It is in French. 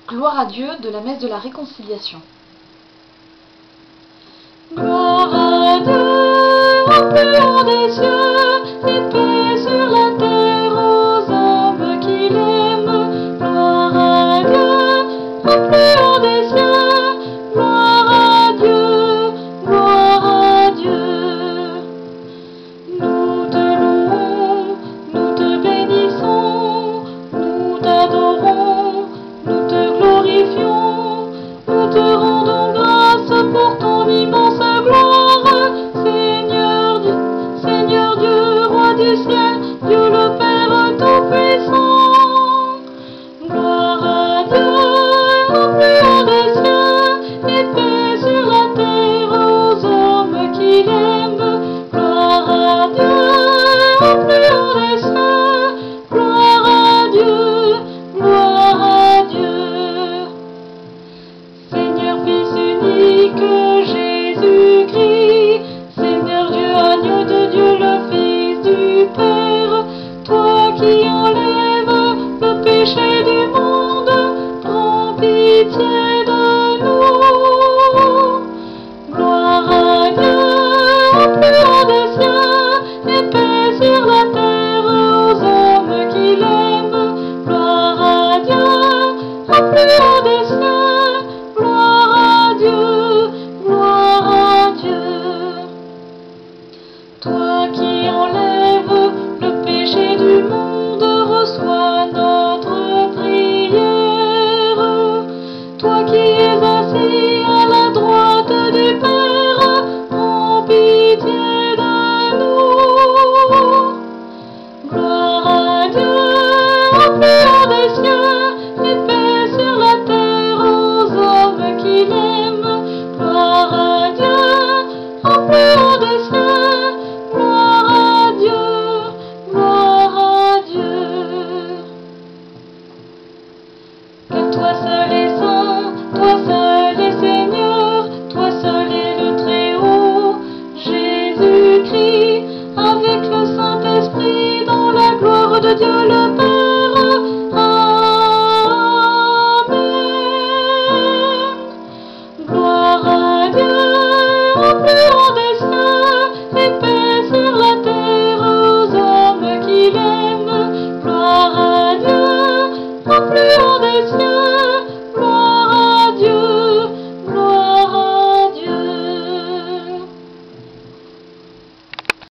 Gloire à Dieu de la messe de la réconciliation. Gloire à Dieu, au plus haut des cieux, et paix sur la terre aux hommes qu'il aime. Gloire à Dieu, au plus haut des cieux, gloire à Dieu, gloire à Dieu. Nous te louons, nous te bénissons, nous t'adorons, nous te glorifions, nous te rendons grâce pour ton immense gloire, Seigneur Dieu, Roi du ciel, Dieu le Père Tout-Puissant. Gloire à Dieu, au plus haut des cieux, et paix sur la terre aux hommes qu'il aime. Gloire à Dieu, au plus haut des cieux, gloire à Dieu, gloire à Dieu. Seigneur Fils unique, Jésus-Christ, Seigneur Dieu, agneau de Dieu, le Fils du Père, toi qui enlèves le péché du monde, prends pitié de nous. Gloire à Dieu, au plus haut des cieux, et paix sur la terre aux hommes qu'il aime. Gloire à Dieu, au plus haut des cieux, gloire à Dieu, gloire à Dieu. Toi qui enlèves le péché du monde, reçois notre prière. Toi qui es assis à la droite du Père, prends pitié de nous. Gloire à Dieu, au plus haut des cieux, et paix sur la terre aux hommes qu'il aime. Gloire à Dieu, au plus haut des cieux, gloire à Dieu, gloire à Dieu. Car toi seul est saint, toi seul est Seigneur, toi seul est le Très-Haut, Jésus-Christ, avec le Saint-Esprit, dans la gloire de Dieu le Père. Amen. Gloire à Dieu, au plus haut des cieux, et paix sur la terre aux hommes qu'il aime. Gloire à Dieu, au plus haut des cieux.